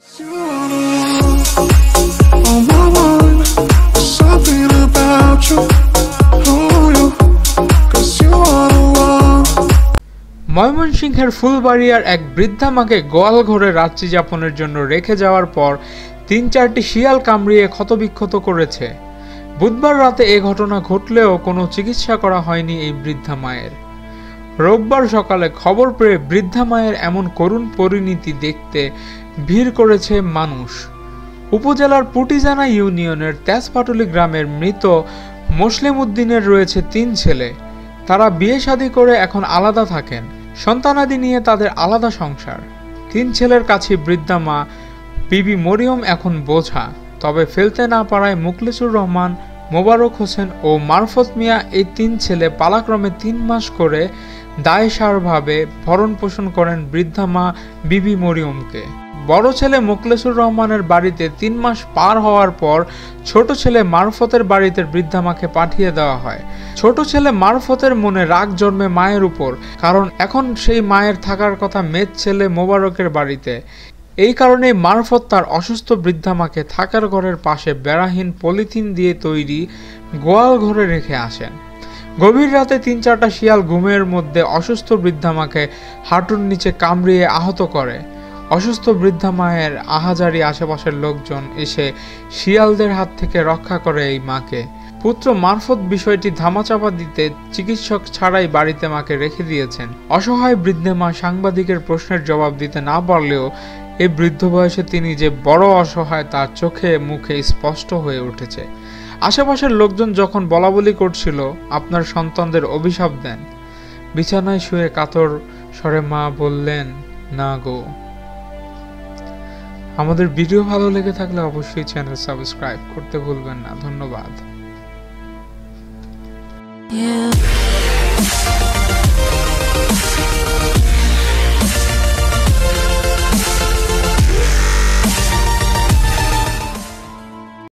ময়মনসিংহের ফুলবাড়িয়ার এক বৃদ্ধা মাকে গোয়াল ঘরে রাত্রি যাপনের জন্য রেখে যাওয়ার পর ৩-৪টি শিয়াল কামড়িয়ে ক্ষতবিক্ষত করেছে। বুধবার রাতে এ ঘটনা ঘটলেও কোনো চিকিৎসা করা হয়নি এই বৃদ্ধা মায়ের। রোববার সকালে খবর পেয়ে বৃদ্ধা মায়ের এমন করুণ পরিণতি দেখতে ভিড় করেছে মানুষ। উপজেলার পুটিজানা ইউনিয়নের তেজপাটুলি গ্রামের মৃত মুসলিম উদ্দিনের রয়েছে ৩ ছেলে। তারা বিয়ে শাদী করে এখন আলাদা থাকেন। সন্তানাদি নিয়ে তাদের আলাদা সংসার। ৩ ছেলের কাছে বৃদ্ধা মা বিবি মরিয়ম এখন বোঝা। তবে ফেলতে না পারায় মুখলেসুর রহমান, মোবারক হোসেন ও মারফত মিয়া এই ৩ ছেলে পালাক্রমে ৩ মাস করে দায়সারভাবে ভরণ পোষণ করেন বৃদ্ধা মা বিবি মরিয়মকে। বড় ছেলে মুখলেসুর রহমানের বাড়িতে ৩ মাস পার হওয়ার পর ছোট ছেলে মারফতের বাড়িতে বৃদ্ধা মাকে পাঠিয়ে দেওয়া হয়। ছোট ছেলে মারফতের মনে রাগ জন্মে মায়ের উপর, কারণ এখন সেই মায়ের থাকার কথা মেজ ছেলে মোবারকের বাড়িতে। এই কারণেই মারফত তার অসুস্থ বৃদ্ধা মাকে থাকার ঘরের পাশে বেড়াহীন পলিথিন দিয়ে তৈরি গোয়াল ঘরে রেখে আসেন। গভীর রাতে ৩-৪টা শিয়াল ঘুমের মধ্যে অসুস্থ বৃদ্ধা মাকে হাঁটুর নিচে কামড়িয়ে আহত করে। অসুস্থ বৃদ্ধা মায়ের আহাজারি আশেপাশের লোকজন এসে শিয়ালদের হাত থেকে রক্ষা করে এই মাকে। পুত্র মারফত বিষয়টি ধামাচাপা দিতে চিকিৎসক ছাড়াই বাড়িতে মাকে রেখে দিয়েছেন। অসহায় বৃদ্ধা মা সাংবাদিকের প্রশ্নের জবাব দিতে না পারলেও এই বৃদ্ধ বয়সে তিনি যে বড় অসহায় তার চোখে মুখে স্পষ্ট হয়ে উঠেছে। আশেপাশের লোকজন যখন বলাবলি করছিল, আপনার সন্তানদের অভিশাপ দেন, বিছানায় শুয়ে কাতর স্বরে মা বললেন, না গো। আমাদের ভিডিও ভালো লেগে থাকলে অবশ্যই চ্যানেল সাবস্ক্রাইব করতে ভুলবেন না। ধন্যবাদ।